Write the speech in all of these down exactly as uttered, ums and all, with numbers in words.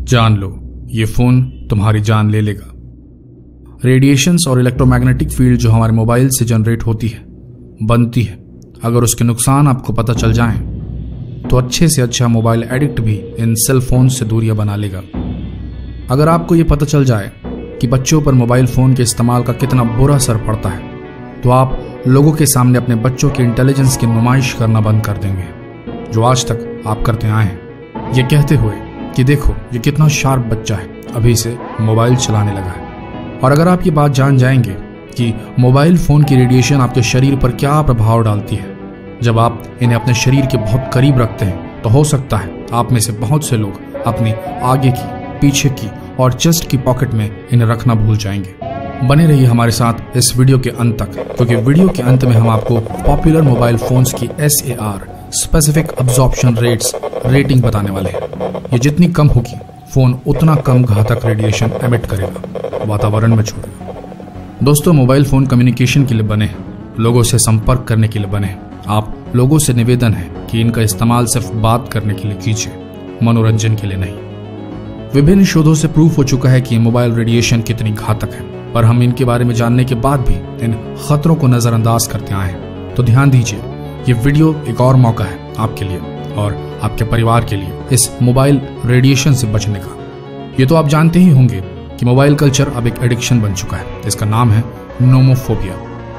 जान लो, ये फोन तुम्हारी जान ले लेगा। रेडिएशंस और इलेक्ट्रोमैग्नेटिक फील्ड जो हमारे मोबाइल से जनरेट होती है, बनती है, अगर उसके नुकसान आपको पता चल जाएं, तो अच्छे से अच्छा मोबाइल एडिक्ट भी इन सेल फोन से दूरियां बना लेगा। अगर आपको ये पता चल जाए कि बच्चों पर मोबाइल फोन के इस्तेमाल का कितना बुरा असर पड़ता है, तो आप लोगों के सामने अपने बच्चों के इंटेलिजेंस की नुमाइश करना बंद कर देंगे, जो आज तक आप करते आए हैं, ये कहते हुए कि देखो ये कितना शार्प बच्चा है, अभी से मोबाइल चलाने लगा है। और अगर आप ये बात जान जाएंगे कि मोबाइल फोन की रेडिएशन आपके शरीर पर क्या प्रभाव डालती है, जब आप इन्हें अपने शरीर के बहुत करीब रखते हैं, तो हो सकता है आप में से बहुत से लोग अपनी आगे की, पीछे की और चेस्ट की पॉकेट में इन्हें रखना भूल जाएंगे। बने रहिए हमारे साथ इस वीडियो के अंत तक, क्योंकि वीडियो के अंत में हम आपको पॉपुलर मोबाइल फोन्स की S A R specific absorption rates rating बताने वाले हैं। ये जितनी कम होगी, फोन उतना कम घातक रेडिएशन एमिट करेगा, वातावरण में छोड़ेगा। दोस्तों, मोबाइल फोन कम्युनिकेशन के लिए बने हैं, लोगों से संपर्क करने के लिए बने हैं। आप लोगों से निवेदन है कि इनका इस्तेमाल सिर्फ बात करने के लिए कीजिए, मनोरंजन के लिए नहीं। विभिन्न शोधों से प्रूफ हो चुका है कि मोबाइल रेडिएशन कितनी घातक है, पर हम इनके बारे में जानने के बाद भी इन खतरों को नजरअंदाज करते आए हैं। तो ध्यान दीजिए, ये वीडियो एक और मौका है आपके लिए और आपके परिवार के लिए इस मोबाइल रेडिएशन से बचने का। ये तो आप जानते ही होंगे कि मोबाइल कल्चर अब एक एडिक्शन बन चुका है। इसका नाम है नोमोफोबिया।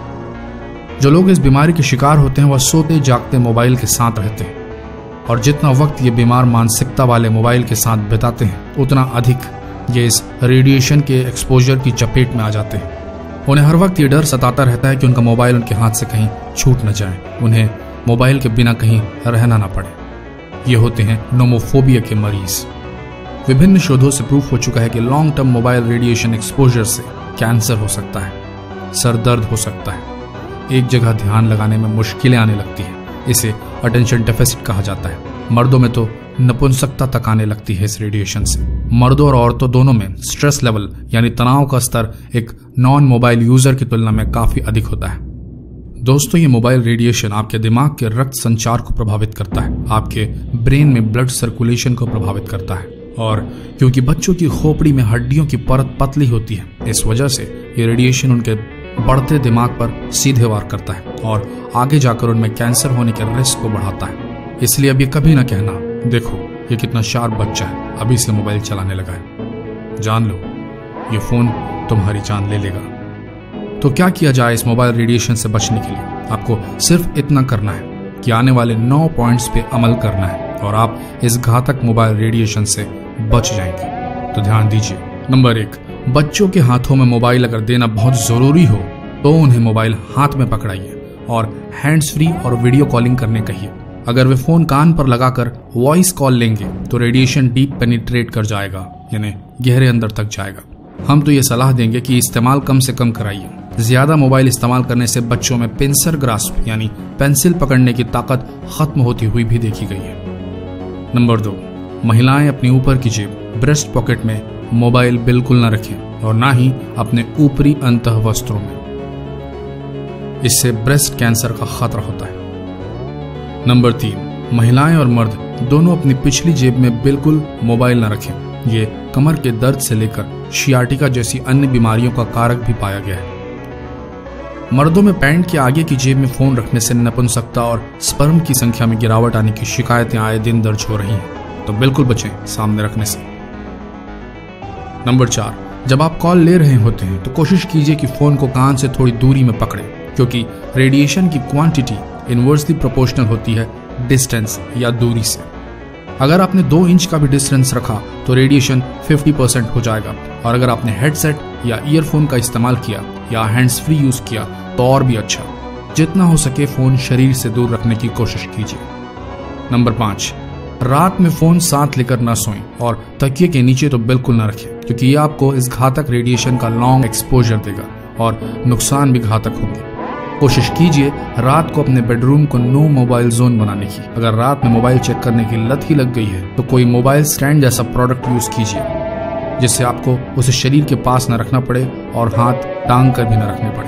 जो लोग इस बीमारी के शिकार होते हैं, वह सोते जागते मोबाइल के साथ रहते हैं, और जितना वक्त ये बीमार मानसिकता वाले मोबाइल के साथ बिताते हैं, उतना अधिक ये इस रेडिएशन के एक्सपोजर की चपेट में आ जाते हैं। उन्हें हर वक्त ये डर सताता रहता है कि उनका मोबाइल उनके हाथ से कहीं छूट न जाए, उन्हें मोबाइल के बिना कहीं रहना ना पड़े। ये होते हैं नोमोफोबिया के मरीज। विभिन्न शोधों से प्रूफ हो चुका है कि long term mobile radiation exposure से कैंसर हो सकता है, सर दर्द हो सकता है, एक जगह ध्यान लगाने में मुश्किलें आने लगती है, इसे अटेंशन डेफिसिट कहा जाता है। मर्दों में तो नपुंसकता तक आने लगती है इस रेडिएशन से। मर्दों और औरतों दोनों में स्ट्रेस लेवल यानी तनाव का स्तर एक नॉन मोबाइल यूजर की तुलना में काफी अधिक होता है। दोस्तों, ये मोबाइल रेडिएशन आपके दिमाग के रक्त संचार को प्रभावित करता है, आपके ब्रेन में ब्लड सर्कुलेशन को प्रभावित करता है, और क्योंकि बच्चों की खोपड़ी में हड्डियों की परत पतली होती है, इस वजह से ये रेडिएशन उनके बढ़ते दिमाग पर सीधे वार करता है और आगे जाकर उनमें कैंसर होने के रिस्क को बढ़ाता है। इसलिए अब ये कभी ना कहना, देखो ये कितना शार्प बच्चा है, अभी से मोबाइल चलाने लगा है। जान लो, ये फोन तुम्हारी जान ले लेगा। तो क्या किया जाए इस मोबाइल रेडिएशन से बचने के लिए? आपको सिर्फ इतना करना है कि आने वाले नौ पॉइंट्स पे अमल करना है और आप इस घातक मोबाइल रेडिएशन से बच जाएंगे। तो ध्यान दीजिए। नंबर एक, बच्चों के हाथों में मोबाइल अगर देना बहुत जरूरी हो तो उन्हें मोबाइल हाथ में पकड़ाइए और हैंड्स फ्री और वीडियो कॉलिंग करने कहिए। अगर वे फोन कान पर लगाकर वॉइस कॉल लेंगे तो रेडिएशन डीप पेनिट्रेट कर जाएगा, यानी गहरे अंदर तक जाएगा। हम तो ये सलाह देंगे कि इस्तेमाल कम से कम कराइए। ज्यादा मोबाइल इस्तेमाल करने से बच्चों में पिंसर ग्रास्प यानी पेंसिल पकड़ने की ताकत खत्म होती हुई भी देखी गई है। नंबर दो, महिलाएं अपनी ऊपर की जेब ब्रेस्ट पॉकेट में मोबाइल बिल्कुल न रखें और ना ही अपने ऊपरी अंतः वस्त्रों में, इससे ब्रेस्ट कैंसर का खतरा होता है। नंबर तीन, महिलाएं और मर्द दोनों अपनी पिछली जेब में बिल्कुल मोबाइल न रखें। ये कमर के दर्द से लेकर शियाटिका जैसी अन्य बीमारियों का कारक भी पाया गया है। मर्दों में पैंट के आगे की जेब में फोन रखने से नपुंसकता और स्पर्म की संख्या में गिरावट आने की शिकायतें आए दिन दर्ज हो रही हैं, तो बिल्कुल बचें सामने रखने से। नंबर चार, जब आप कॉल ले रहे होते हैं तो कोशिश कीजिए कि फोन को कान से थोड़ी दूरी में पकड़ें, क्योंकि रेडिएशन की क्वांटिटी इनवर्सली प्रोपोर्शनल होती है डिस्टेंस या दूरी से। अगर आपने दो इंच का भी डिस्टेंस रखा तो रेडिएशन पचास परसेंट हो जाएगा, और अगर आपने हेडसेट या ईयरफोन का इस्तेमाल किया या हैंड्स फ्री यूज किया तो और भी अच्छा। जितना हो सके फोन शरीर से दूर रखने की कोशिश कीजिए। नंबर पांच, रात में फोन साथ लेकर न सोएं और तकिए के नीचे तो बिल्कुल न रखें, क्योंकि ये आपको इस घातक रेडिएशन का लॉन्ग एक्सपोजर देगा और नुकसान भी घातक होंगे। कोशिश कीजिए रात को अपने बेडरूम को नो मोबाइल जोन बनाने की। अगर रात में मोबाइल चेक करने की लत ही लग गई है तो कोई मोबाइल स्टैंड जैसा प्रोडक्ट यूज कीजिए, जिससे आपको उसे शरीर के पास न रखना पड़े और हाथ टांग कर भी न रखने पड़े।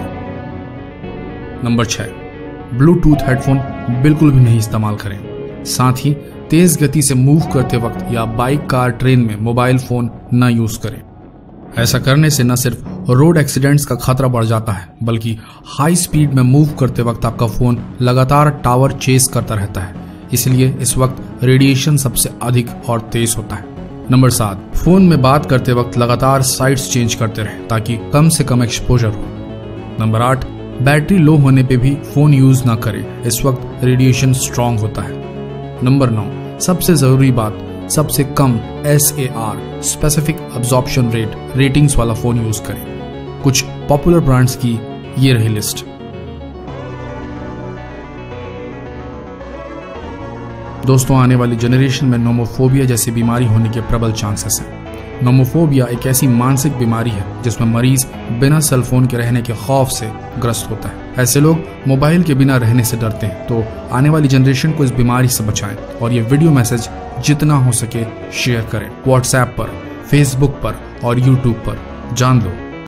नंबर छह, ब्लूटूथ हेडफोन बिल्कुल भी नहीं इस्तेमाल करें। साथ ही तेज गति से मूव करते वक्त या बाइक, कार, ट्रेन में मोबाइल फोन न यूज करें। ऐसा करने से न सिर्फ रोड एक्सीडेंट्स का खतरा बढ़ जाता है, बल्कि हाई स्पीड में मूव करते वक्त आपका फोन लगातार टावर चेस करता रहता है। इसलिए इस वक्त रेडिएशन सबसे अधिक और तेज होता है। नंबर सात, फोन में बात करते वक्त लगातार साइड्स चेंज करते रहें ताकि कम से कम एक्सपोजर हो। नंबर आठ, बैटरी लो होने पे भी फोन यूज ना करें, इस वक्त रेडिएशन स्ट्रांग होता है। नंबर नौ, सबसे जरूरी बात, सबसे कम S A R specific absorption rate ratings वाला फोन यूज करें। कुछ पॉपुलर ब्रांड्स की ये रही लिस्ट। दोस्तों, आने वाली जनरेशन में नोमोफोबिया जैसी बीमारी होने के प्रबल चांसेस हैं। नोमोफोबिया एक ऐसी मानसिक बीमारी है जिसमें मरीज बिना सेलफोन के रहने के खौफ से ग्रस्त होता है। ऐसे लोग मोबाइल के बिना रहने से डरते हैं। तो आने वाली जनरेशन को इस बीमारी से बचाएं और ये वीडियो मैसेज जितना हो सके शेयर करें। व्हाट्सएप पर, फेसबुक पर और यूट्यूब पर। जान लो,